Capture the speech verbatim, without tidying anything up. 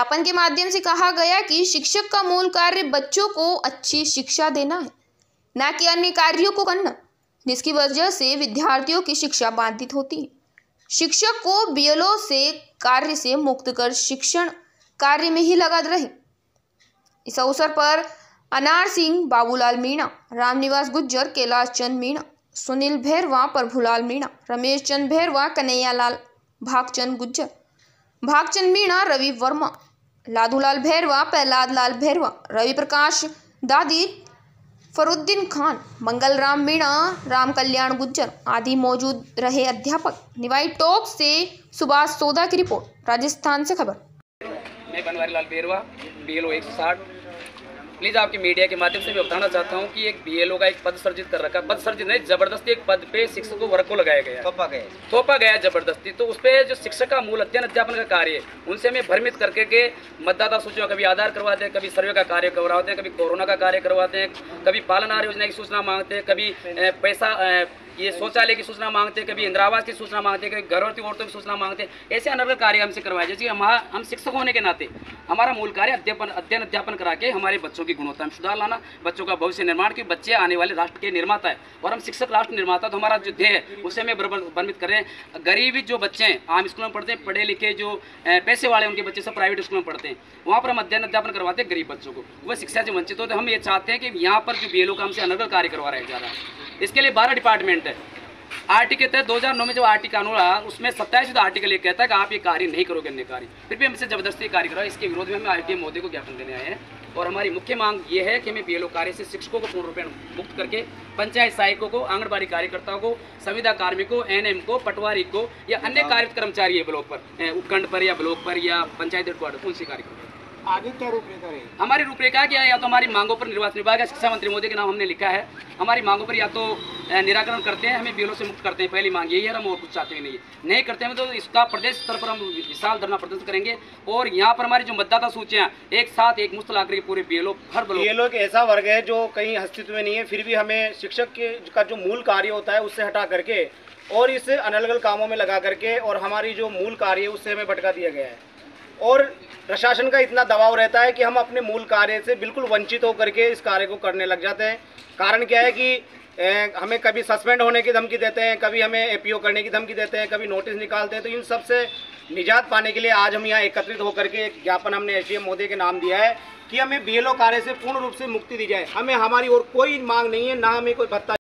ज्ञापन के माध्यम से कहा गया कि शिक्षक का मूल कार्य बच्चों को अच्छी शिक्षा देना है, न कि अन्य कार्यों को करना, जिसकी वजह से विद्यार्थियों की शिक्षा बाधित होती है। शिक्षक को बीएलओ से कार्य से मुक्त कर शिक्षण कार्य में ही लगा रहे। इस अवसर पर अनार सिंह, बाबूलाल मीणा, रामनिवास गुज्जर, कैलाश चंद मीणा, सुनील भैरवा, प्रभुलाल मीणा, रमेश चंद भैरवा, कन्हैयालाल, भागचंद गुज्जर, भागचंद मीणा, रवि वर्मा, लादूलाल भैरवा, प्रहलाद लाल भैरवा, रवि प्रकाश दादी, फरुद्दीन खान, मंगल राम मीणा, राम कल्याण गुज्जर आदि मौजूद रहे। अध्यापक निवाई टॉक से सुभाष सोदा की रिपोर्ट, राजस्थान से खबर। मैं बनवारी लाल भैरवा, बीएलओ एक सौ साठ। प्लीज़ आपके मीडिया के माध्यम से मैं बताना चाहता हूं कि एक बीएलओ का एक पद सर्जित कर रखा, पद सर्जित नहीं, जबरदस्ती एक पद पे शिक्षक को वर्ग को लगाया गया, थोपा गया थोपा गया जबरदस्ती। तो उस पर जो शिक्षक का मूल अध्ययन अध्यापन का कार्य है, उनसे हमें भ्रमित करके के मतदाता सूचियों कभी आधार करवाते हैं, कभी सर्वे का कार्य करवाते हैं, कभी कोरोना का कार्य करवाते हैं, कभी पालनहार योजना की सूचना मांगते हैं, कभी पैसा ये शौचालय की सूचना मांगते हैं, कभी इंदिरा आवास की सूचना मांगते हैं, कभी गर्भवती औरतों की सूचना मांगते हैं। ऐसे अनर्गल कार्य हमसे करवाए। जैसे हम हम शिक्षक होने के नाते हमारा मूल कार्य अध्ययन अध्ययन अध्यापन करा के हमारे बच्चों की गुणवत्ता में सुधार लाना, बच्चों का भविष्य निर्माण, की बच्चे आने वाले राष्ट्र के निर्माता है और हम शिक्षक राष्ट्र निर्माता। तो हमारा जो ध्येय है उसे हमें भ्रमित कर रहे हैं। गरीबी जो बच्चे हैं आम स्कूलों में पढ़ते हैं, पढ़े लिखे जो पैसे वाले उनके बच्चे सब प्राइवेट स्कूलों में पढ़ते हैं, वहाँ पर हम अध्ययन अध्यापन करवाते हैं गरीब बच्चों को, वह शिक्षा से वंचित होते हैं। हम ये चाहते हैं कि यहाँ पर जो बीएलओ का हमसे अनर्गल कार्य करवा रहा जा रहा है। इसके लिए बारह डिपार्टमेंट है। आरटी के तहत दो हज़ार नौ में जब आरटी कानून आया उसमें सत्ताईस आर्टिकल ये कहता है कि आप ये कार्य नहीं करोगे, अन्य कार्य, फिर भी हमसे जबरदस्ती कार्य करा। इसके विरोध में हम आरटीए महोदय को ज्ञापन देने आए हैं और हमारी मुख्य मांग ये है कि हमें बीएलओ कार्य से शिक्षकों को पूर्ण रूपेण मुक्त करके पंचायत सहायकों को, आंगनबाड़ी कार्यकर्ताओं को, संविदा कार्मिकों, एनएम को, पटवारी को या अन्य कार्यरत कर्मचारी है ब्लॉक पर, उपखंड पर या ब्लॉक पर या पंचायत हेडक्वार्टर, उनसे कार्य करें। आगे क्या रूपरेखा है? हमारी रूपरेखा क्या है? या तो हमारी मांगों पर निर्वाचन विभाग या शिक्षा मंत्री मोदी के नाम हमने लिखा है, हमारी मांगों पर या तो निराकरण करते हैं, हमें बीएलओ से मुक्त करते हैं, पहली मांग यही है। हम और कुछ चाहते ही नहीं है, नहीं करते हैं तो इसका प्रदेश स्तर पर हम विशाल धरना प्रदर्शन करेंगे। और यहाँ पर हमारी जो मतदाता सूचियाँ एक साथ एक मुश्त ला करके पूरे बीएलओ हर ब्लॉक, बीएलओ एक ऐसा वर्ग है जो कहीं अस्तित्व में नहीं है, फिर भी हमें शिक्षक के का जो मूल कार्य होता है उससे हटा करके और इस अनलगल कामों में लगा करके और हमारी जो मूल कार्य है उससे हमें भटका दिया गया है। और प्रशासन का इतना दबाव रहता है कि हम अपने मूल कार्य से बिल्कुल वंचित होकर के इस कार्य को करने लग जाते हैं। कारण क्या है कि ए, हमें कभी सस्पेंड होने की धमकी देते हैं, कभी हमें एपीओ करने की धमकी देते हैं, कभी नोटिस निकालते हैं। तो इन सब से निजात पाने के लिए आज हम यहाँ एकत्रित होकर के एक ज्ञापन हमने एसडीएम महोदय के नाम दिया है कि हमें बीएलओ कार्य से पूर्ण रूप से मुक्ति दी जाए। हमें हमारी और कोई मांग नहीं है, ना हमें कोई भत्ता